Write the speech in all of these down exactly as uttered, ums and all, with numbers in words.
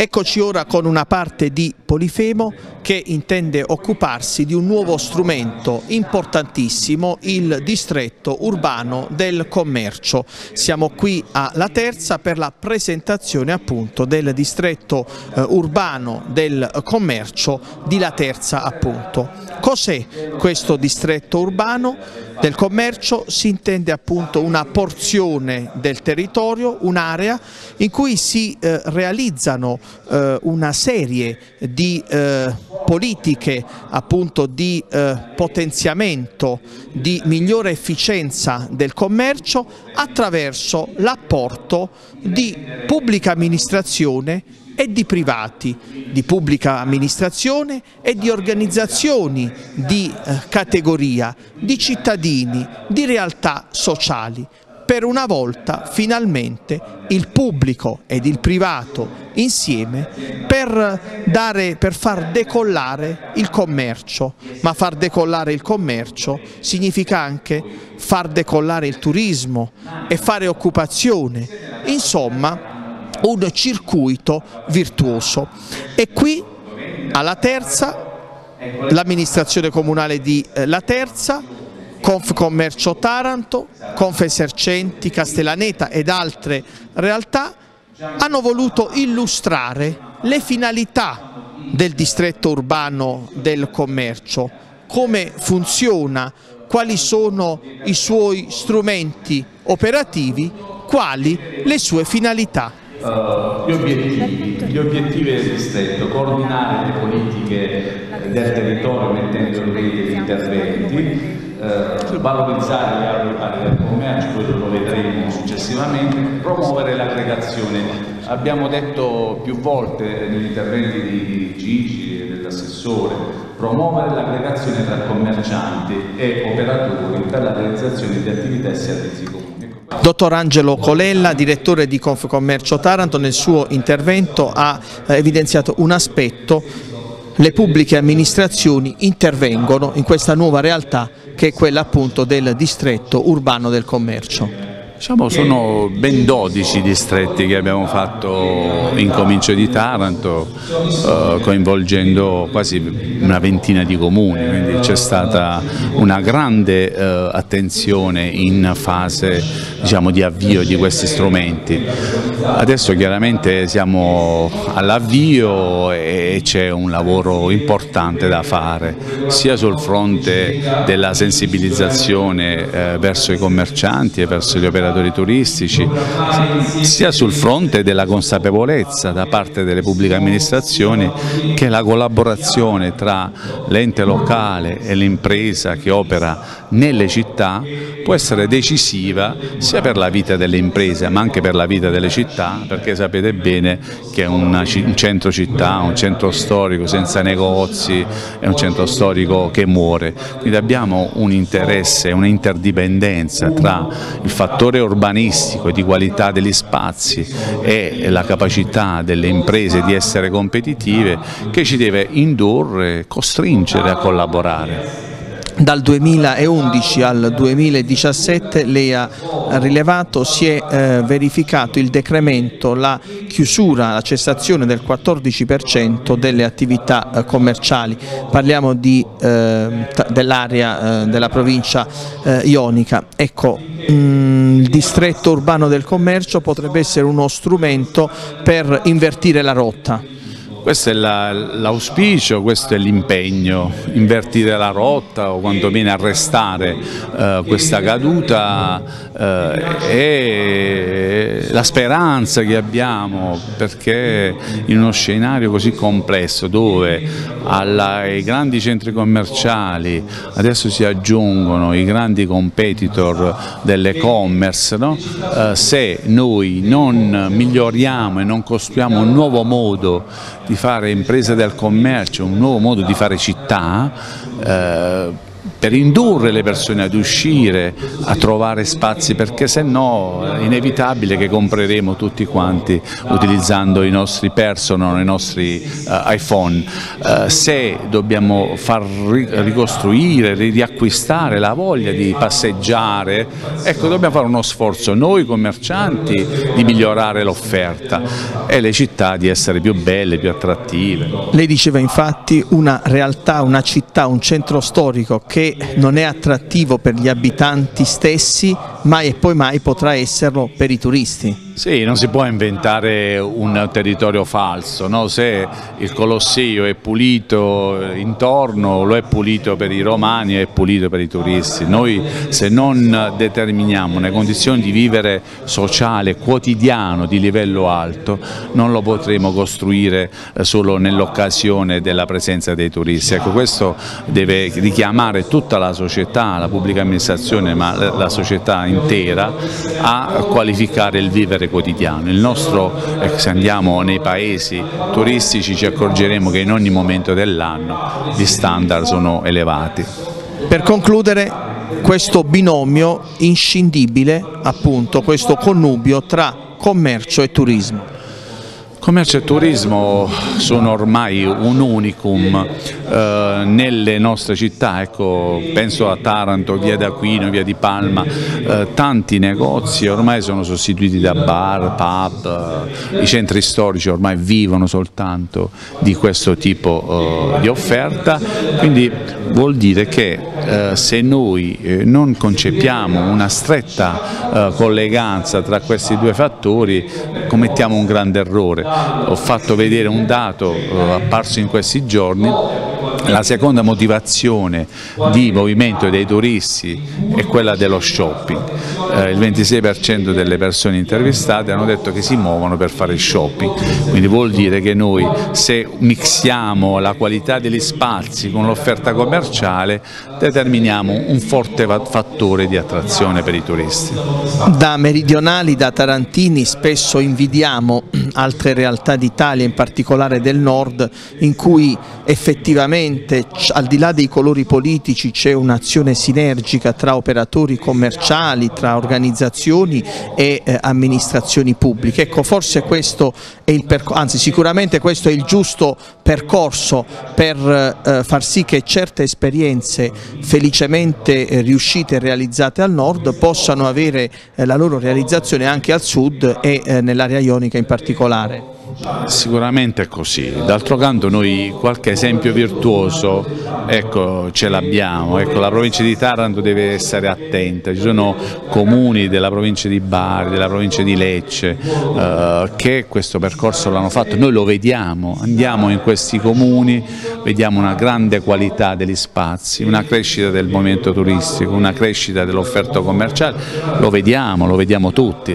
Eccoci ora con una parte di Polifemo che intende occuparsi di un nuovo strumento importantissimo, il distretto urbano del commercio. Siamo qui a La Terza per la presentazione appunto del distretto eh, urbano del commercio di La Terza appunto. Cos'è questo distretto urbano del commercio? Si intende appunto una porzione del territorio, un'area in cui si eh, realizzano eh, una serie di eh, politiche appunto di eh, potenziamento, di migliore efficienza del commercio attraverso l'apporto di pubblica amministrazione e di privati, di pubblica amministrazione e di organizzazioni di eh, categoria, di cittadini, di realtà sociali. Per una volta finalmente il pubblico ed il privato insieme per, dare, per far decollare il commercio, ma far decollare il commercio significa anche far decollare il turismo e fare occupazione, insomma un circuito virtuoso. E qui alla Terza l'amministrazione comunale di La Terza, Confcommercio Taranto, Confesercenti, Castellaneta ed altre realtà hanno voluto illustrare le finalità del distretto urbano del commercio, come funziona, quali sono i suoi strumenti operativi, quali le sue finalità. Uh, gli obiettivi, gli obiettivi del distretto: coordinare le politiche del territorio mettendo in rete gli interventi, uh, valorizzare le aree locali del commercio, quello lo vedremo successivamente, promuovere l'aggregazione. Abbiamo detto più volte negli interventi di Gigi e dell'assessore, promuovere l'aggregazione tra commercianti e operatori per la realizzazione di attività e servizi comuni. Dottor Angelo Colella, direttore di Confcommercio Taranto, nel suo intervento ha evidenziato un aspetto: le pubbliche amministrazioni intervengono in questa nuova realtà che è quella appunto del distretto urbano del commercio. Diciamo, sono ben dodici distretti che abbiamo fatto in comincio di Taranto, eh, coinvolgendo quasi una ventina di comuni, quindi c'è stata una grande eh, attenzione in fase, diciamo, di avvio di questi strumenti. Adesso chiaramente siamo all'avvio e c'è un lavoro importante da fare, sia sul fronte della sensibilizzazione eh, verso i commercianti e verso gli operatori turistici, sia sul fronte della consapevolezza da parte delle pubbliche amministrazioni che la collaborazione tra l'ente locale e l'impresa che opera nelle città può essere decisiva sia per la vita delle imprese ma anche per la vita delle città, perché sapete bene che una, un centro città, un centro storico senza negozi è un centro storico che muore. Quindi abbiamo un interesse, un'interdipendenza tra il fattore urbanistico e di qualità degli spazi e la capacità delle imprese di essere competitive che ci deve indurre, costringere a collaborare. Dal duemilaundici al duemiladiciassette lei ha rilevato si è eh, verificato il decremento, la chiusura, la cessazione del quattordici per cento delle attività eh, commerciali. Parliamo di, eh, dell'area eh, della provincia eh, ionica. Ecco, mh, il distretto urbano del commercio potrebbe essere uno strumento per invertire la rotta. Questo è l'auspicio, questo è l'impegno: invertire la rotta o quantomeno arrestare eh, questa caduta eh, e la speranza che abbiamo, perché in uno scenario così complesso dove alla, ai grandi centri commerciali adesso si aggiungono i grandi competitor dell'e-commerce, no? eh, se noi non miglioriamo e non costruiamo un nuovo modo di fare impresa del commercio, un nuovo modo di fare città, eh, per indurre le persone ad uscire, a trovare spazi, perché se no è inevitabile che compreremo tutti quanti utilizzando i nostri personal, i nostri uh, iPhone. Uh, se dobbiamo far ricostruire, riacquistare la voglia di passeggiare, ecco, dobbiamo fare uno sforzo noi commercianti di migliorare l'offerta e le città di essere più belle, più attrattive. Lei diceva infatti una realtà, una città, un centro storico che non è attrattivo per gli abitanti stessi, mai e poi mai potrà esserlo per i turisti. Sì, non si può inventare un territorio falso, no? Se il Colosseo è pulito intorno, lo è pulito per i romani, è pulito per i turisti. Noi, se non determiniamo una condizione di vivere sociale, quotidiano, di livello alto, non lo potremo costruire solo nell'occasione della presenza dei turisti. Ecco, questo deve richiamare tutta la società, la pubblica amministrazione, ma la società intera, a qualificare il vivere quotidiano. Il nostro, se andiamo nei paesi turistici ci accorgeremo che in ogni momento dell'anno gli standard sono elevati. Per concludere, questo binomio inscindibile, appunto, questo connubio tra commercio e turismo. Commercio e turismo sono ormai un unicum eh, nelle nostre città, ecco, penso a Taranto, via d'Aquino, via di Palma, eh, tanti negozi ormai sono sostituiti da bar, pub, eh, i centri storici ormai vivono soltanto di questo tipo eh, di offerta, quindi vuol dire che eh, se noi eh, non concepiamo una stretta eh, colleganza tra questi due fattori commettiamo un grande errore. Ho fatto vedere un dato eh, apparso in questi giorni: la seconda motivazione di movimento dei turisti è quella dello shopping. Eh, il ventisei per cento delle persone intervistate hanno detto che si muovono per fare shopping, quindi vuol dire che noi, se mixiamo la qualità degli spazi con l'offerta commerciale, determiniamo un forte fattore di attrazione per i turisti. Da meridionali, da tarantini, spesso invidiamo altre realtà d'Italia, in particolare del nord, in cui effettivamente, al di là dei colori politici, c'è un'azione sinergica tra operatori commerciali, tra organizzazioni e eh, amministrazioni pubbliche. Ecco, forse questo è il percorso, anzi sicuramente questo è il giusto percorso per eh, far sì che certe esperienze felicemente eh, riuscite e realizzate al nord possano avere eh, la loro realizzazione anche al sud e eh, nell'area ionica in particolare. Sicuramente è così, d'altro canto noi qualche esempio virtuoso, ecco, ce l'abbiamo, ecco, la provincia di Taranto deve essere attenta, ci sono comuni della provincia di Bari, della provincia di Lecce eh, che questo percorso l'hanno fatto, noi lo vediamo, andiamo in questi comuni, vediamo una grande qualità degli spazi, una crescita del movimento turistico, una crescita dell'offerta commerciale, lo vediamo, lo vediamo tutti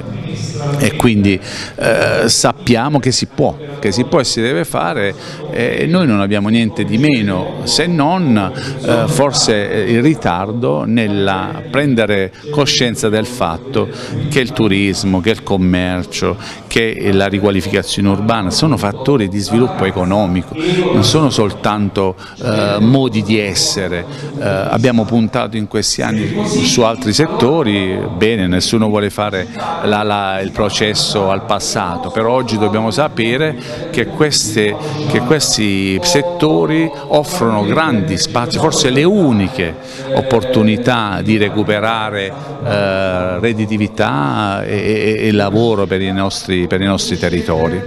e quindi eh, sappiamo che si può, che si può e si deve fare e noi non abbiamo niente di meno se non eh, forse il ritardo nella prendere coscienza del fatto che il turismo, che il commercio, che la riqualificazione urbana sono fattori di sviluppo economico, non sono soltanto eh, modi di essere. Eh, abbiamo puntato in questi anni su altri settori, bene, nessuno vuole fare la, la, il processo al passato, però oggi dobbiamo sapere che, queste, che questi settori offrono grandi spazi, forse le uniche opportunità di recuperare eh, redditività e, e, e lavoro per i nostri, per i nostri territori.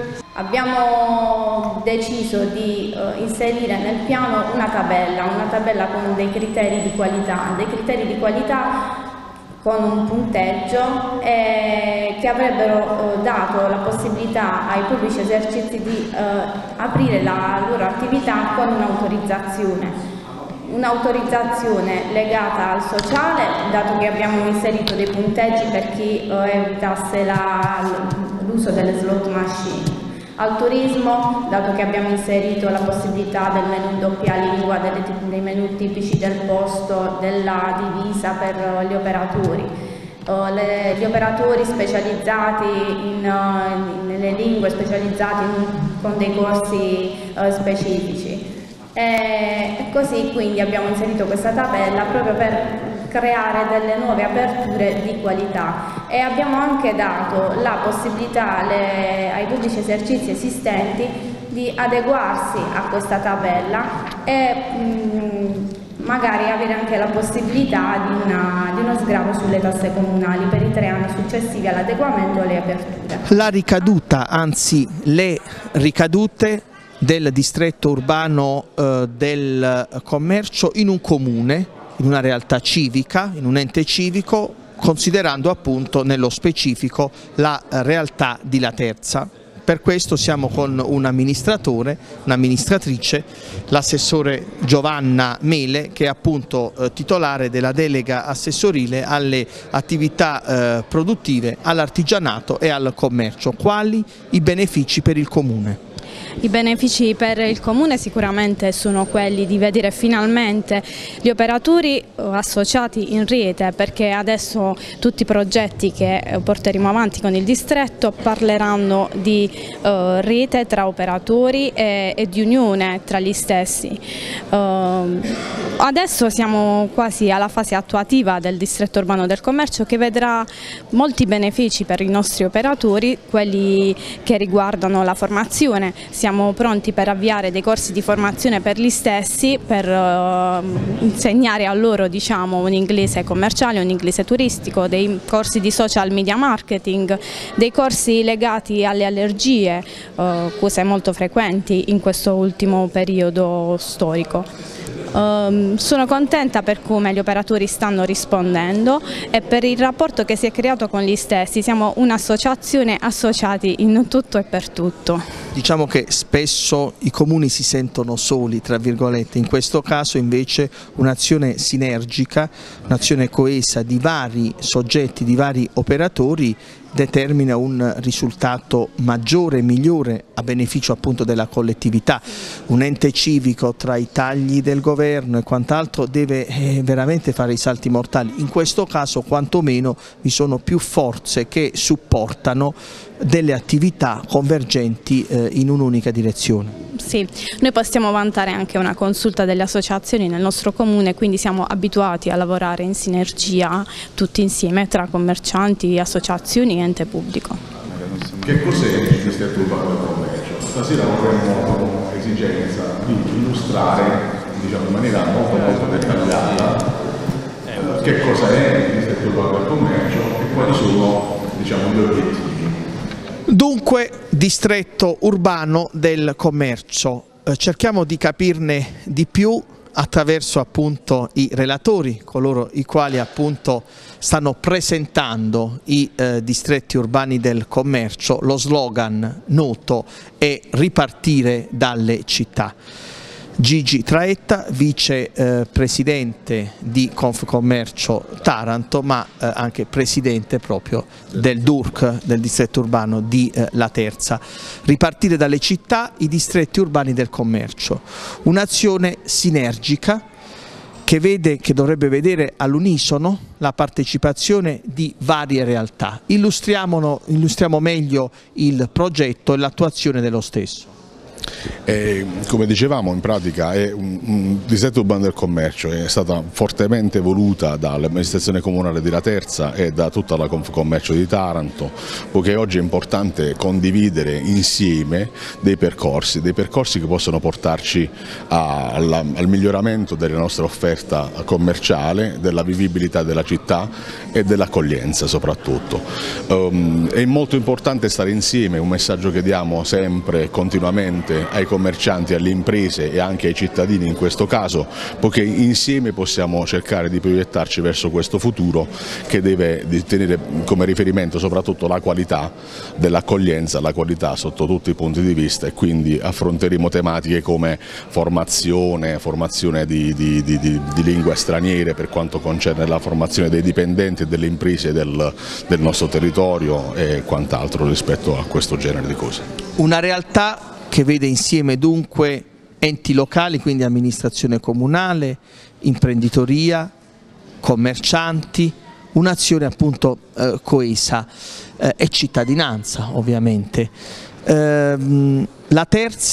Abbiamo deciso di uh, inserire nel piano una tabella, una tabella con dei criteri di qualità, dei criteri di qualità con un punteggio eh, che avrebbero eh, dato la possibilità ai pubblici esercizi di eh, aprire la loro attività con un'autorizzazione. Un'autorizzazione legata al sociale, dato che abbiamo inserito dei punteggi per chi eh, evitasse l'uso delle slot machine. Al turismo, dato che abbiamo inserito la possibilità del menù doppia lingua, delle, dei menù tipici del posto, della divisa per gli operatori. Uh, le, gli operatori specializzati in, uh, nelle lingue, specializzati in, con dei corsi uh, specifici. E così quindi abbiamo inserito questa tabella proprio per creare delle nuove aperture di qualità, e abbiamo anche dato la possibilità alle, ai pubblici esercizi esistenti di adeguarsi a questa tabella e mh, magari avere anche la possibilità di, una, di uno sgravo sulle tasse comunali per i tre anni successivi all'adeguamento alle aperture. La ricaduta, anzi le ricadute del distretto urbano eh, del commercio in un comune, in una realtà civica, in un ente civico, considerando appunto nello specifico la realtà di Laterza. Per questo siamo con un amministratore, un'amministratrice, l'assessore Giovanna Mele, che è appunto eh, titolare della delega assessorile alle attività eh, produttive, all'artigianato e al commercio. Quali i benefici per il comune? I benefici per il Comune sicuramente sono quelli di vedere finalmente gli operatori associati in rete, perché adesso tutti i progetti che porteremo avanti con il distretto parleranno di uh, rete tra operatori e, e di unione tra gli stessi. Uh, adesso siamo quasi alla fase attuativa del distretto urbano del commercio, che vedrà molti benefici per i nostri operatori, quelli che riguardano la formazione. Siamo pronti per avviare dei corsi di formazione per gli stessi, per uh, insegnare a loro, diciamo, un inglese commerciale, un inglese turistico, dei corsi di social media marketing, dei corsi legati alle allergie, uh, cose molto frequenti in questo ultimo periodo storico. Um, sono contenta per come gli operatori stanno rispondendo e per il rapporto che si è creato con gli stessi. Siamo un'associazione associati in tutto e per tutto. Diciamo che spesso i comuni si sentono soli, tra virgolette, in questo caso invece un'azione sinergica, un'azione coesa di vari soggetti, di vari operatori determina un risultato maggiore e migliore a beneficio appunto della collettività. Un ente civico tra i tagli del governo e quant'altro deve eh, veramente fare i salti mortali. In questo caso quantomeno vi sono più forze che supportano delle attività convergenti eh, in un'unica direzione. Sì, noi possiamo vantare anche una consulta delle associazioni nel nostro comune, quindi siamo abituati a lavorare in sinergia tutti insieme tra commercianti, associazioni e ente pubblico. Che cos'è il distretto urbano del commercio? Stasera avremo esigenza di illustrare, diciamo, in maniera molto molto dettagliata eh, che cosa è il distretto urbano del commercio e quali sono, diciamo, gli obiettivi. Dunque, distretto urbano del commercio, eh, cerchiamo di capirne di più attraverso appunto i relatori, coloro i quali appunto stanno presentando i eh, distretti urbani del commercio. Lo slogan noto è ripartire dalle città. Gigi Traetta, vice eh, presidente di Confcommercio Taranto, ma eh, anche presidente proprio del D U R C, del distretto urbano di eh, Laterza. Ripartire dalle città, i distretti urbani del commercio, un'azione sinergica che vede, che dovrebbe vedere all'unisono la partecipazione di varie realtà. Illustriamo meglio il progetto e l'attuazione dello stesso. E, come dicevamo, in pratica è un, un distretto urbano del commercio, è stata fortemente voluta dall'amministrazione comunale di Laterza e da tutta la Confcommercio di Taranto, poiché oggi è importante condividere insieme dei percorsi, dei percorsi che possono portarci a, alla, al miglioramento della nostra offerta commerciale, della vivibilità della città e dell'accoglienza soprattutto. Um, è molto importante stare insieme, un messaggio che diamo sempre e continuamente ai commercianti, alle imprese e anche ai cittadini in questo caso, poiché insieme possiamo cercare di proiettarci verso questo futuro che deve tenere come riferimento soprattutto la qualità dell'accoglienza, la qualità sotto tutti i punti di vista, e quindi affronteremo tematiche come formazione, formazione di, di, di, di, di lingue straniere per quanto concerne la formazione dei dipendenti e delle imprese del, del nostro territorio e quant'altro rispetto a questo genere di cose. Una realtà che vede insieme dunque enti locali, quindi amministrazione comunale, imprenditoria, commercianti, un'azione appunto eh, coesa eh, e cittadinanza ovviamente. Eh, Laterza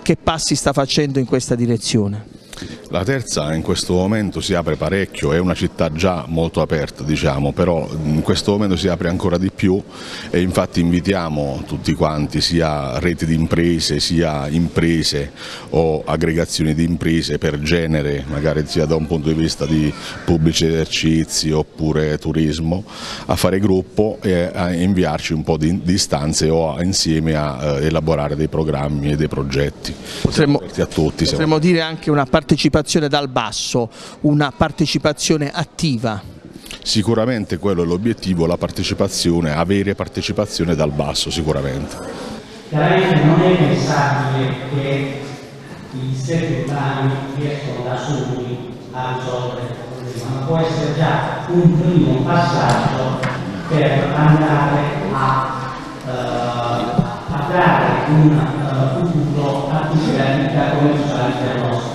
che passi sta facendo in questa direzione? La Terza in questo momento si apre parecchio, è una città già molto aperta, diciamo, però in questo momento si apre ancora di più e infatti invitiamo tutti quanti, sia reti di imprese, sia imprese o aggregazioni di imprese per genere, magari sia da un punto di vista di pubblici esercizi oppure turismo, a fare gruppo e a inviarci un po' di, di istanze o a, insieme a eh, elaborare dei programmi e dei progetti. Potremmo, a tutti, potremmo dire anche una partecipazione dal basso, una partecipazione attiva. Sicuramente quello è l'obiettivo, la partecipazione, avere partecipazione dal basso sicuramente. Chiaramente non è pensabile che i distretti urbani riescono da soli a risolvere il problema, ma può essere già un primo passaggio per andare a, uh, a dare un uh, futuro a tutte le attività commerciali del nostro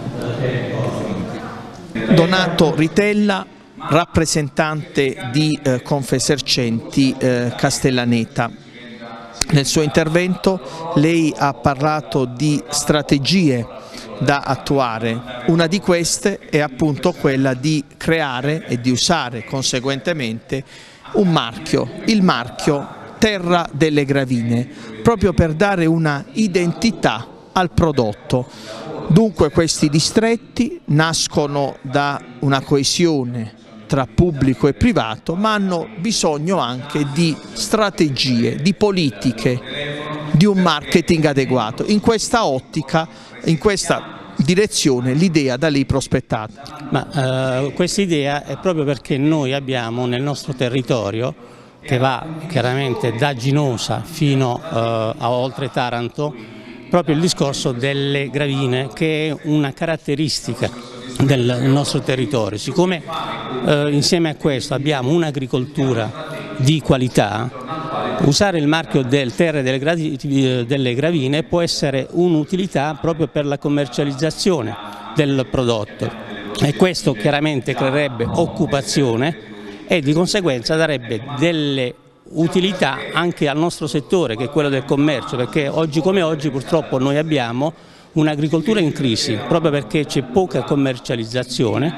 Donato Ritella, rappresentante di eh, Confesercenti eh, Castellaneta. Nel suo intervento lei ha parlato di strategie da attuare. Una di queste è appunto quella di creare e di usare conseguentemente un marchio, il marchio Terra delle Gravine, proprio per dare una identità al prodotto. Dunque questi distretti nascono da una coesione tra pubblico e privato, ma hanno bisogno anche di strategie, di politiche, di un marketing adeguato. In questa ottica, in questa direzione l'idea da lei prospettata. Ma eh, questa idea è proprio perché noi abbiamo nel nostro territorio, che va chiaramente da Ginosa fino eh, a oltre Taranto, proprio il discorso delle gravine, che è una caratteristica del nostro territorio. Siccome eh, insieme a questo abbiamo un'agricoltura di qualità, usare il marchio del Terra delle, Gravi, delle Gravine può essere un'utilità proprio per la commercializzazione del prodotto e questo chiaramente creerebbe occupazione e di conseguenza darebbe delle utilità anche al nostro settore, che è quello del commercio, perché oggi come oggi purtroppo noi abbiamo un'agricoltura in crisi proprio perché c'è poca commercializzazione,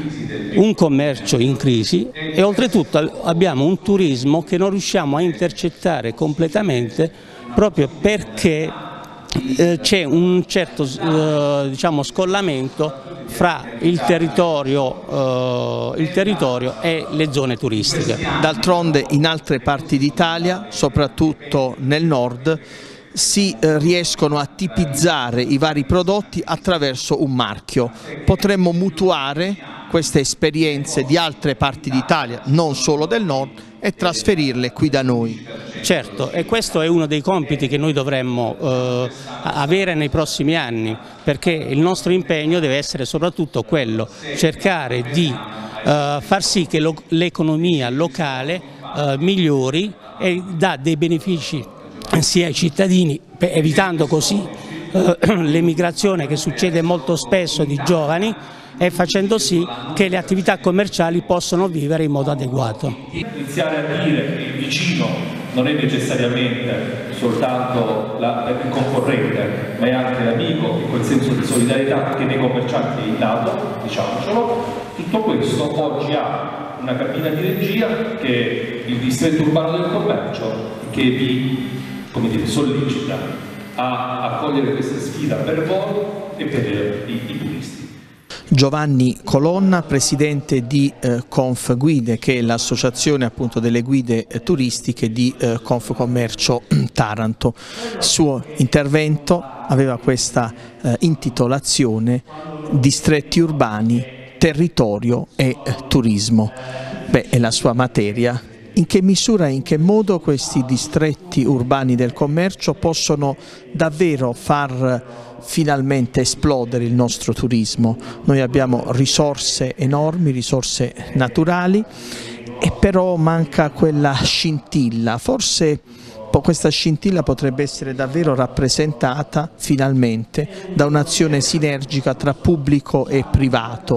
un commercio in crisi e oltretutto abbiamo un turismo che non riusciamo a intercettare completamente proprio perché eh, c'è un certo eh, diciamo, scollamento fra il territorio, eh, il territorio e le zone turistiche. D'altronde in altre parti d'Italia, soprattutto nel nord, si eh, riescono a tipizzare i vari prodotti attraverso un marchio. Potremmo mutuare queste esperienze di altre parti d'Italia, non solo del nord, e trasferirle qui da noi. Certo, e questo è uno dei compiti che noi dovremmo eh, avere nei prossimi anni, perché il nostro impegno deve essere soprattutto quello, cercare di eh, far sì che lo, l'economia locale eh, migliori e dà dei benefici sia ai cittadini, evitando così eh, l'emigrazione che succede molto spesso di giovani, e facendo sì che le attività commerciali possano vivere in modo adeguato. Iniziare a dire che il vicino non è necessariamente soltanto la, il concorrente, ma è anche l'amico, e quel senso di solidarietà che nei commercianti è innato, diciamocelo, tutto questo oggi ha una cabina di regia che è il distretto urbano del commercio, che vi, come dire, sollecita a, a cogliere questa sfida per voi e per i, i turisti. Giovanni Colonna, presidente di eh, Confguide, che è l'associazione appunto delle guide eh, turistiche di eh, Confcommercio Taranto. Il suo intervento aveva questa eh, intitolazione: Distretti urbani, territorio e eh, turismo. Beh, è la sua materia. In che misura e in che modo questi distretti urbani del commercio possono davvero far finalmente esplodere il nostro turismo? Noi abbiamo risorse enormi, risorse naturali, e però manca quella scintilla. Forse questa scintilla potrebbe essere davvero rappresentata finalmente da un'azione sinergica tra pubblico e privato,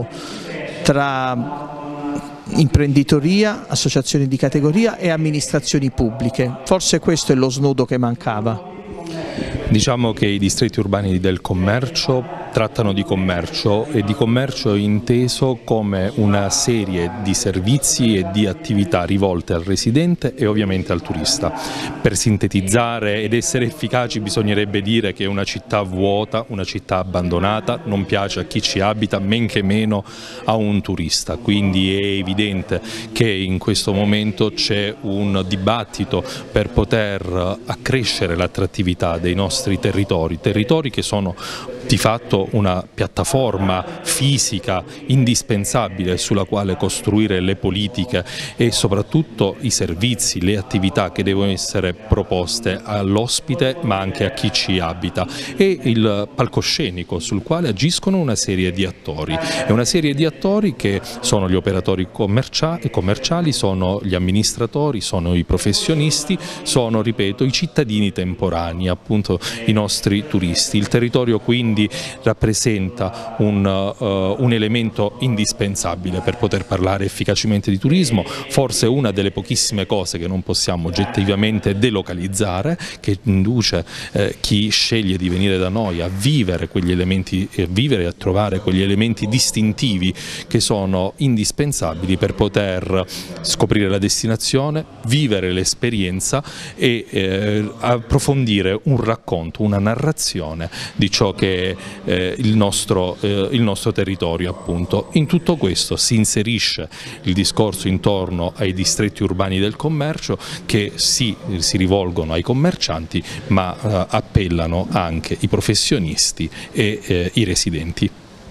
tra imprenditoria, associazioni di categoria e amministrazioni pubbliche. Forse questo è lo snodo che mancava. Diciamo che i distretti urbani del commercio trattano di commercio e di commercio inteso come una serie di servizi e di attività rivolte al residente e ovviamente al turista. Per sintetizzare ed essere efficaci bisognerebbe dire che una città vuota, una città abbandonata, non piace a chi ci abita, men che meno a un turista. Quindi è evidente che in questo momento c'è un dibattito per poter accrescere l'attrattività dei nostri territori, territori che sono di fatto una piattaforma fisica indispensabile sulla quale costruire le politiche e soprattutto i servizi, le attività che devono essere proposte all'ospite ma anche a chi ci abita, e il palcoscenico sul quale agiscono una serie di attori, e una serie di attori che sono gli operatori commerciali, commerciali sono gli amministratori, sono i professionisti, sono, ripeto, i cittadini temporanei, appunto i nostri turisti. Il territorio quindi rappresenta un, uh, un elemento indispensabile per poter parlare efficacemente di turismo, forse una delle pochissime cose che non possiamo oggettivamente delocalizzare, che induce eh, chi sceglie di venire da noi a vivere quegli elementi, a vivere e a trovare quegli elementi distintivi che sono indispensabili per poter scoprire la destinazione, vivere l'esperienza e eh, approfondire un racconto, una narrazione di ciò che Eh, il, nostro, eh, il nostro territorio, appunto. In tutto questo si inserisce il discorso intorno ai distretti urbani del commercio, che sì, si rivolgono ai commercianti ma eh, appellano anche i professionisti e eh, i residenti.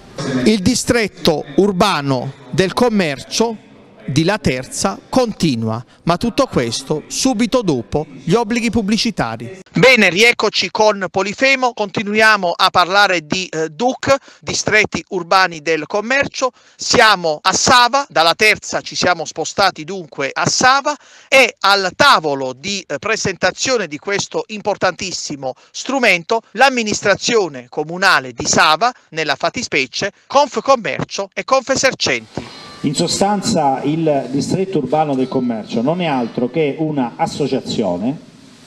Il distretto urbano del commercio di Laterza continua, ma tutto questo subito dopo gli obblighi pubblicitari. Bene, rieccoci con Polifemo, continuiamo a parlare di eh, D U C, distretti urbani del commercio. Siamo a Sava, dalla Terza ci siamo spostati dunque a Sava, e al tavolo di eh, presentazione di questo importantissimo strumento l'amministrazione comunale di Sava, nella fattispecie Confcommercio e Confesercenti. In sostanza il distretto urbano del commercio non è altro che una associazione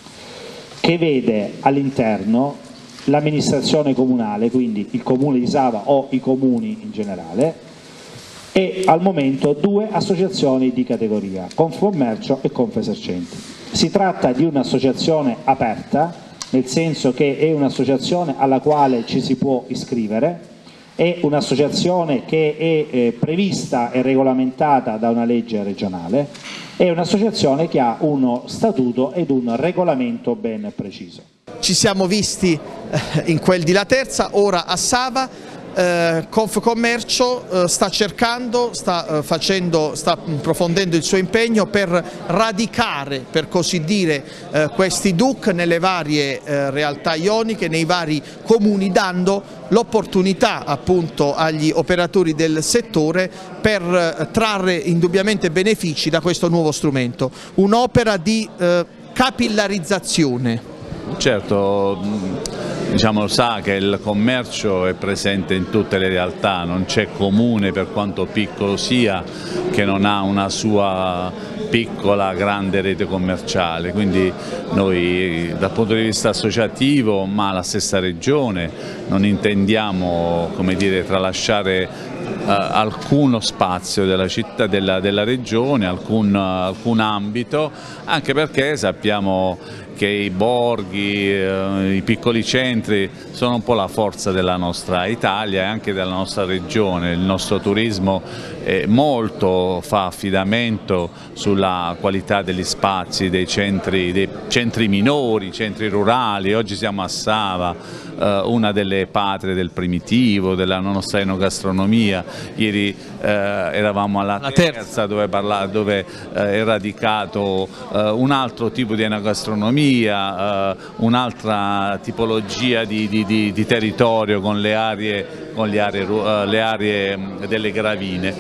che vede all'interno l'amministrazione comunale, quindi il comune di Sava o i comuni in generale, e al momento due associazioni di categoria, Confcommercio e Confesercenti. Si tratta di un'associazione aperta, nel senso che è un'associazione alla quale ci si può iscrivere. È un'associazione che è eh, prevista e regolamentata da una legge regionale, è un'associazione che ha uno statuto ed un regolamento ben preciso. Ci siamo visti eh, in quel di Laterza, ora a Sava. Eh, Confcommercio eh, sta cercando, sta, eh, facendo, sta approfondendo il suo impegno per radicare, per così dire, eh, questi D U C nelle varie eh, realtà ioniche, nei vari comuni, dando l'opportunità appunto agli operatori del settore per eh, trarre indubbiamente benefici da questo nuovo strumento. Un'opera di eh, capillarizzazione. Certo, diciamo, sa che il commercio è presente in tutte le realtà, non c'è comune, per quanto piccolo sia, che non ha una sua piccola, grande rete commerciale, quindi noi dal punto di vista associativo, ma la stessa regione, non intendiamo, come dire, tralasciare Uh, alcuno spazio della città, della, della regione, alcun, uh, alcun ambito, anche perché sappiamo che i borghi, uh, i piccoli centri sono un po' la forza della nostra Italia e anche della nostra regione. Il nostro turismo eh, molto fa affidamento sulla qualità degli spazi, dei centri, dei centri minori, centri rurali. Oggi siamo a Sava, una delle patrie del primitivo, della nostra enogastronomia. Ieri eh, eravamo alla Terza, dove, parla, dove eh, è radicato eh, un altro tipo di enogastronomia, eh, un'altra tipologia di, di, di, di territorio con le aree, con le aree, uh, le aree delle gravine.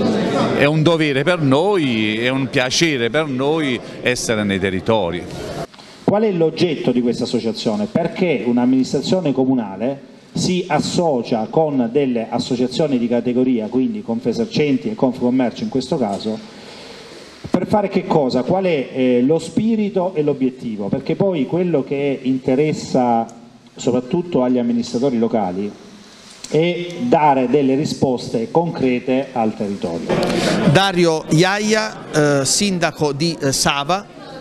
È un dovere per noi, è un piacere per noi essere nei territori. Qual è l'oggetto di questa associazione? Perché un'amministrazione comunale si associa con delle associazioni di categoria, quindi Confesercenti e Confcommercio in questo caso, per fare che cosa? Qual è eh, lo spirito e l'obiettivo? Perché poi quello che interessa soprattutto agli amministratori locali, e dare delle risposte concrete al territorio. Dario Iaia, eh, sindaco di eh, Sava.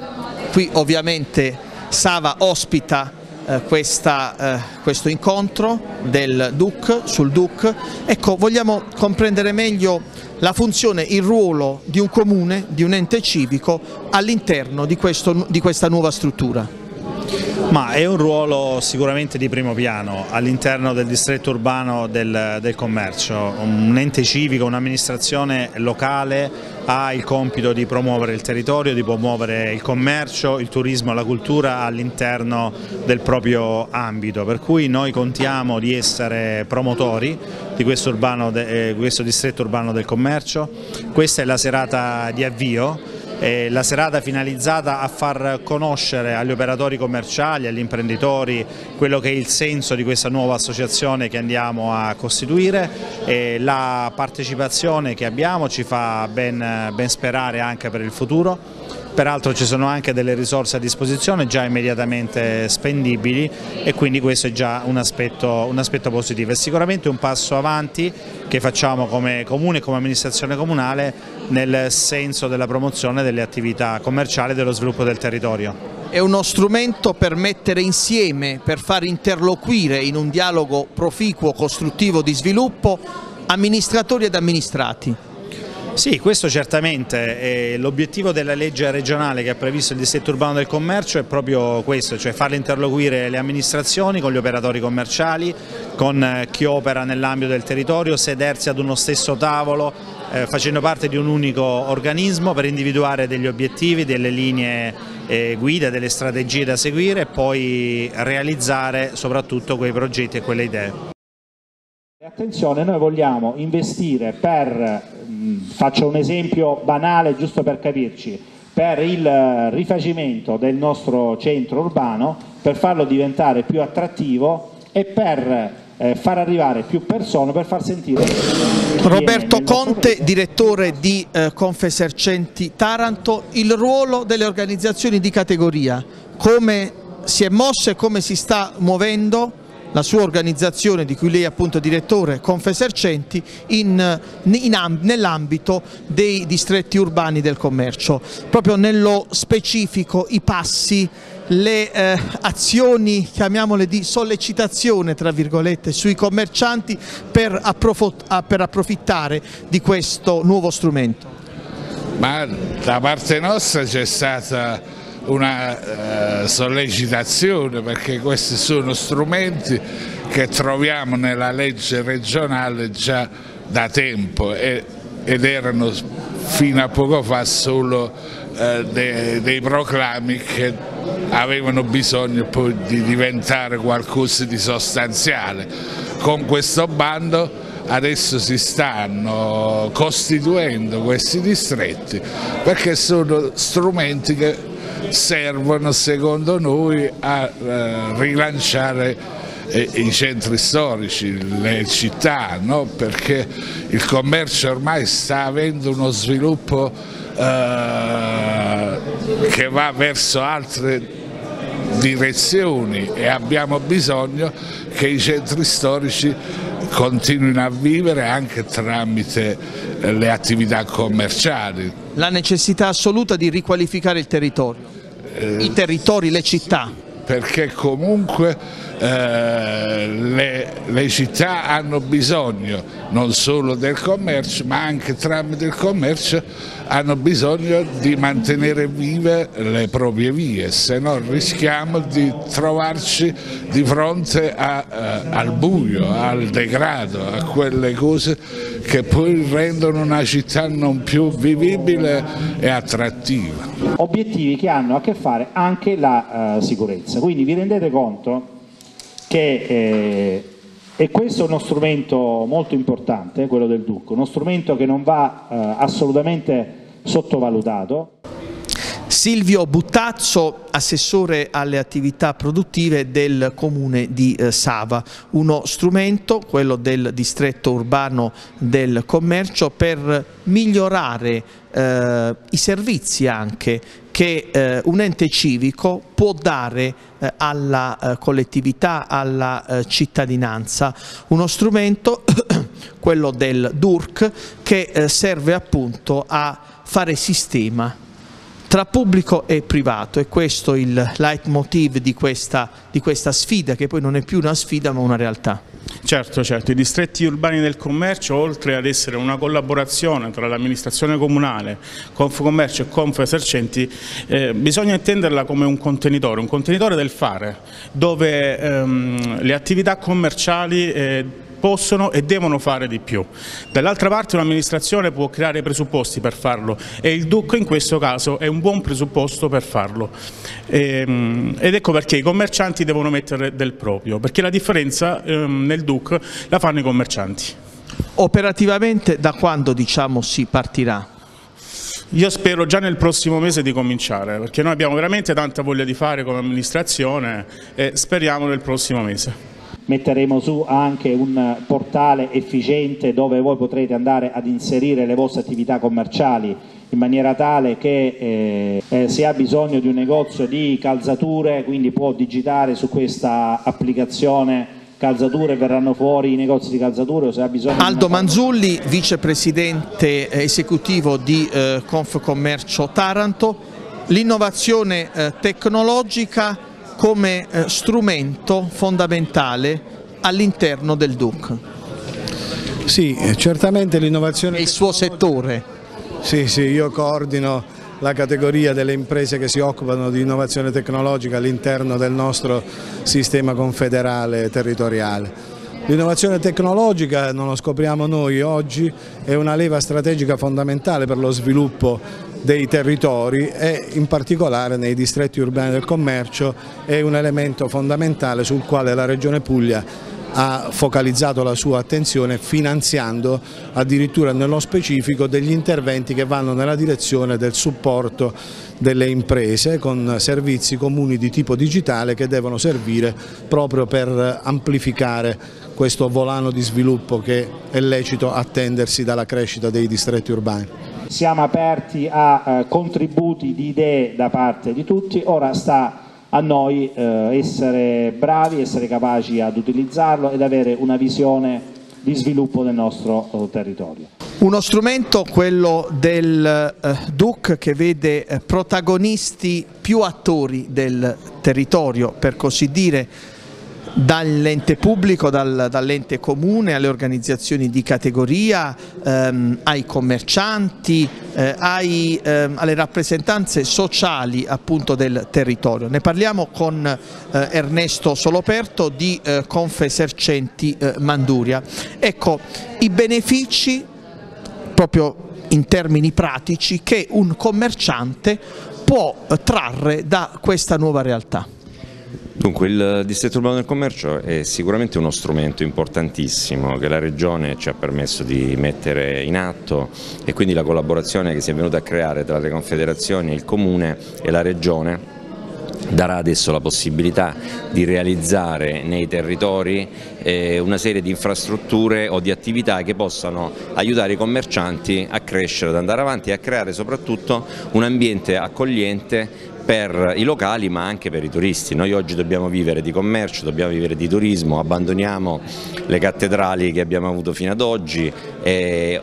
Qui ovviamente Sava ospita eh, questa, eh, questo incontro del D U C, sul D U C. Ecco, vogliamo comprendere meglio la funzione, il ruolo di un comune, di un ente civico all'interno di, di questa nuova struttura. Ma è un ruolo sicuramente di primo piano all'interno del distretto urbano del, del commercio. Un ente civico, un'amministrazione locale ha il compito di promuovere il territorio, di promuovere il commercio, il turismo e la cultura all'interno del proprio ambito, per cui noi contiamo di essere promotori di questo, urbano, eh, questo distretto urbano del commercio. Questa è la serata di avvio. Eh, la serata finalizzata a far conoscere agli operatori commerciali, agli imprenditori, quello che è il senso di questa nuova associazione che andiamo a costituire. Eh, la partecipazione che abbiamo ci fa ben, ben sperare anche per il futuro. Peraltro ci sono anche delle risorse a disposizione già immediatamente spendibili e quindi questo è già un aspetto, un aspetto positivo. È sicuramente un passo avanti che facciamo come comune e come amministrazione comunale nel senso della promozione delle attività commerciali e dello sviluppo del territorio. È uno strumento per mettere insieme, per far interloquire in un dialogo proficuo, costruttivo di sviluppo amministratori ed amministrati. Sì, questo certamente, l'obiettivo della legge regionale che ha previsto il distretto urbano del commercio è proprio questo, cioè farle interloquire le amministrazioni con gli operatori commerciali, con chi opera nell'ambito del territorio, sedersi ad uno stesso tavolo, eh, facendo parte di un unico organismo per individuare degli obiettivi, delle linee eh, guida, delle strategie da seguire e poi realizzare soprattutto quei progetti e quelle idee. Attenzione, noi vogliamo investire per, faccio un esempio banale giusto per capirci, per il rifacimento del nostro centro urbano, per farlo diventare più attrattivo e per eh, far arrivare più persone, per far sentire... Roberto Conte, direttore di eh, Confesercenti Taranto, il ruolo delle organizzazioni di categoria, come si è mosso e come si sta muovendo la sua organizzazione, di cui lei è appunto direttore, Confesercenti, in, in, nell'ambito dei distretti urbani del commercio. Proprio nello specifico i passi, le eh, azioni, chiamiamole di sollecitazione tra virgolette, sui commercianti per, per approfittare di questo nuovo strumento. Ma da parte nostra c'è stata una eh, sollecitazione, perché questi sono strumenti che troviamo nella legge regionale già da tempo e, ed erano fino a poco fa solo eh, dei, dei proclami che avevano bisogno poi di diventare qualcosa di sostanziale. Con questo bando adesso si stanno costituendo questi distretti perché sono strumenti che servono secondo noi a eh, rilanciare eh, i centri storici, le città, no? Perché il commercio ormai sta avendo uno sviluppo eh, che va verso altre direzioni e abbiamo bisogno che i centri storici continuino a vivere anche tramite le attività commerciali. La necessità assoluta di riqualificare il territorio, eh, i territori, le città. Perché comunque eh, le, le città hanno bisogno non solo del commercio, ma anche tramite il commercio hanno bisogno di mantenere vive le proprie vie, se no rischiamo di trovarci di fronte a, eh, al buio, al degrado, a quelle cose che poi rendono una città non più vivibile e attrattiva. Obiettivi che hanno a che fare anche la uh, sicurezza, quindi vi rendete conto che eh, e questo è uno strumento molto importante, quello del D U C, uno strumento che non va eh, assolutamente sottovalutato. Silvio Buttazzo, assessore alle attività produttive del comune di eh, Sava, uno strumento, quello del distretto urbano del commercio, per migliorare eh, i servizi anche che eh, un ente civico può dare eh, alla eh, collettività, alla eh, cittadinanza, uno strumento, quello del D U R C, che eh, serve appunto a fare sistema tra pubblico e privato, e questo è il leitmotiv di questa, di questa sfida, che poi non è più una sfida ma una realtà. Certo, certo, i distretti urbani del commercio, oltre ad essere una collaborazione tra l'amministrazione comunale, Confcommercio e Confesercenti, eh, bisogna intenderla come un contenitore, un contenitore del fare, dove ehm, le attività commerciali eh, possono e devono fare di più. Dall'altra parte un'amministrazione può creare presupposti per farlo, e il D U C in questo caso è un buon presupposto per farlo. Ehm, ed ecco perché i commercianti devono mettere del proprio, perché la differenza ehm, nel D U C la fanno i commercianti. Operativamente da quando, diciamo, si partirà? Io spero già nel prossimo mese di cominciare, perché noi abbiamo veramente tanta voglia di fare come amministrazione, e speriamo nel prossimo mese. Metteremo su anche un portale efficiente dove voi potrete andare ad inserire le vostre attività commerciali, in maniera tale che eh, eh, se ha bisogno di un negozio di calzature, quindi può digitare su questa applicazione calzature e verranno fuori i negozi di calzature. O se ha bisogno Aldo di Manzulli, vicepresidente esecutivo di eh, Confcommercio Taranto, l'innovazione eh, tecnologica come eh, strumento fondamentale all'interno del D U C. Sì, certamente l'innovazione... È il suo settore. Sì, sì, io coordino la categoria delle imprese che si occupano di innovazione tecnologica all'interno del nostro sistema confederale territoriale. L'innovazione tecnologica, non lo scopriamo noi oggi, è una leva strategica fondamentale per lo sviluppo dei territori, e in particolare nei distretti urbani del commercio è un elemento fondamentale sul quale la Regione Puglia ha focalizzato la sua attenzione, finanziando addirittura nello specifico degli interventi che vanno nella direzione del supporto delle imprese con servizi comuni di tipo digitale che devono servire proprio per amplificare questo volano di sviluppo che è lecito attendersi dalla crescita dei distretti urbani. Siamo aperti a eh, contributi di idee da parte di tutti, ora sta a noi eh, essere bravi, essere capaci ad utilizzarlo ed avere una visione di sviluppo del nostro eh, territorio. Uno strumento, quello del eh, D U C, che vede eh, protagonisti più attori del territorio, per così dire, dall'ente pubblico, dal, dall'ente comune alle organizzazioni di categoria, ehm, ai commercianti, eh, ai, ehm, alle rappresentanze sociali appunto del territorio. Ne parliamo con eh, Ernesto Soloperto di eh, Confesercenti eh, Manduria. Ecco, i benefici proprio in termini pratici che un commerciante può eh, trarre da questa nuova realtà. Dunque, il distretto urbano del commercio è sicuramente uno strumento importantissimo che la Regione ci ha permesso di mettere in atto, e quindi la collaborazione che si è venuta a creare tra le confederazioni, il Comune e la Regione darà adesso la possibilità di realizzare nei territori eh, una serie di infrastrutture o di attività che possano aiutare i commercianti a crescere, ad andare avanti e a creare soprattutto un ambiente accogliente per i locali ma anche per i turisti. Noi oggi dobbiamo vivere di commercio, dobbiamo vivere di turismo, abbandoniamo le cattedrali che abbiamo avuto fino ad oggi, e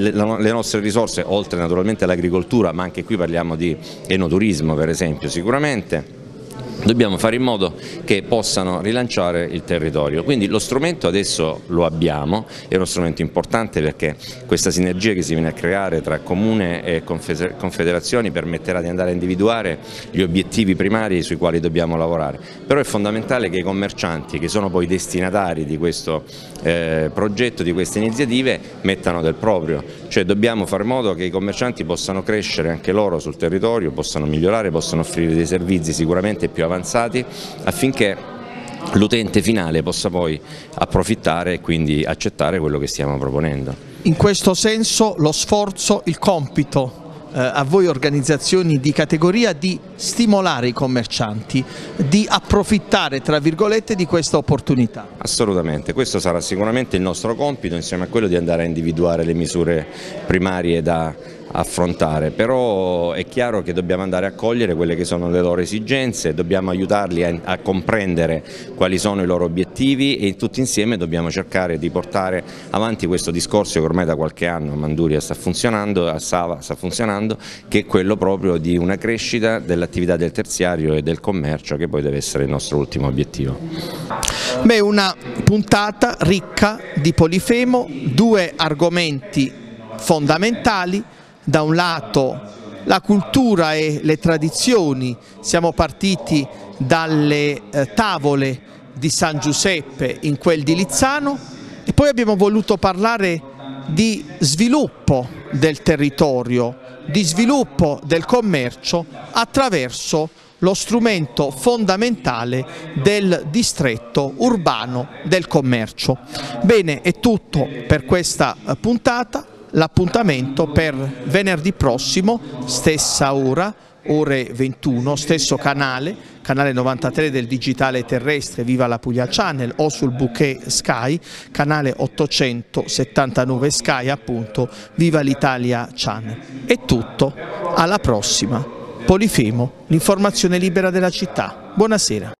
le nostre risorse, oltre naturalmente all'agricoltura, ma anche qui parliamo di enoturismo per esempio, sicuramente dobbiamo fare in modo che possano rilanciare il territorio. Quindi lo strumento adesso lo abbiamo, è uno strumento importante perché questa sinergia che si viene a creare tra Comune e confederazioni permetterà di andare a individuare gli obiettivi primari sui quali dobbiamo lavorare. Però è fondamentale che i commercianti, che sono poi destinatari di questo eh, progetto, di queste iniziative, mettano del proprio, cioè dobbiamo fare in modo che i commercianti possano crescere anche loro sul territorio, possano migliorare, possano offrire dei servizi sicuramente più avanzati, affinché l'utente finale possa poi approfittare e quindi accettare quello che stiamo proponendo. In questo senso lo sforzo, il compito eh, a voi organizzazioni di categoria di stimolare i commercianti di approfittare, tra virgolette, di questa opportunità. Assolutamente, questo sarà sicuramente il nostro compito, insieme a quello di andare a individuare le misure primarie da affrontare, però è chiaro che dobbiamo andare a cogliere quelle che sono le loro esigenze, dobbiamo aiutarli a, a comprendere quali sono i loro obiettivi e tutti insieme dobbiamo cercare di portare avanti questo discorso che ormai da qualche anno a Manduria sta funzionando, a Sava sta funzionando, che è quello proprio di una crescita dell'attività del terziario e del commercio, che poi deve essere il nostro ultimo obiettivo. Beh, una puntata ricca di Polifemo, due argomenti fondamentali. Da un lato la cultura e le tradizioni, siamo partiti dalle eh, tavole di San Giuseppe in quel di Lizzano e poi abbiamo voluto parlare di sviluppo del territorio, di sviluppo del commercio attraverso lo strumento fondamentale del distretto urbano del commercio. Bene, è tutto per questa puntata. L'appuntamento per venerdì prossimo, stessa ora, ore ventuno, stesso canale, canale novantatré del digitale terrestre Viva la Puglia Channel o sul bouquet Sky, canale ottocentosettantanove Sky appunto Viva l'Italia Channel. È tutto, alla prossima. Polifemo, l'informazione libera della città. Buonasera.